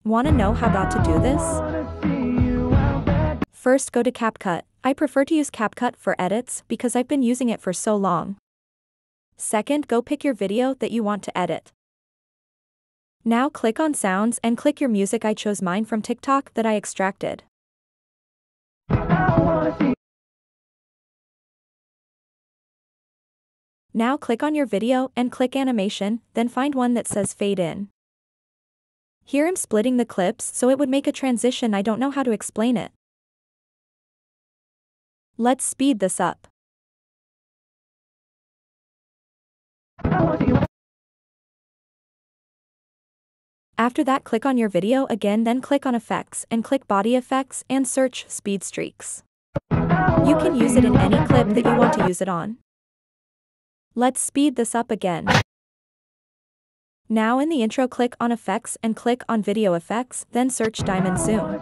Want to know how not to do this? First, go to CapCut. I prefer to use CapCut for edits because I've been using it for so long. Second, go pick your video that you want to edit. Now click on Sounds and click your music. I chose mine from TikTok that I extracted. Now click on your video and click Animation, then find one that says Fade In. Here I'm splitting the clips so it would make a transition. I don't know how to explain it. Let's speed this up. After that, click on your video again, then click on Effects and click Body Effects and search Speed Streaks. You can use it in any clip that you want to use it on. Let's speed this up again. Now in the intro, click on Effects and click on Video Effects, then search Diamond Zoom.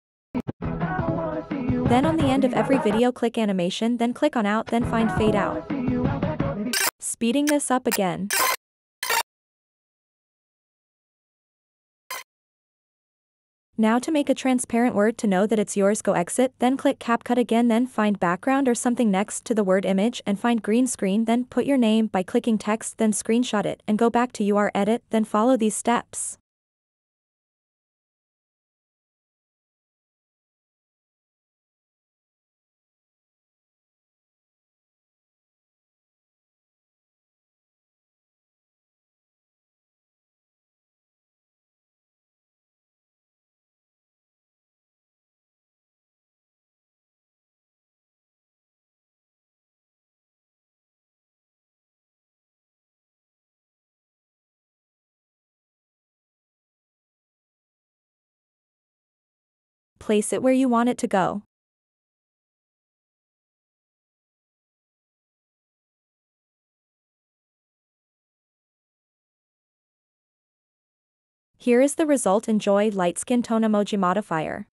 Then on the end of every video, click Animation, then click on Out, then find Fade Out. Speeding this up again. Now to make a transparent word to know that it's yours, go Exit, then click CapCut again, then find background or something next to the word image and find green screen, then put your name by clicking text, then screenshot it and go back to your edit, then follow these steps. Place it where you want it to go. Here is the result. Enjoy. Light skin tone emoji modifier.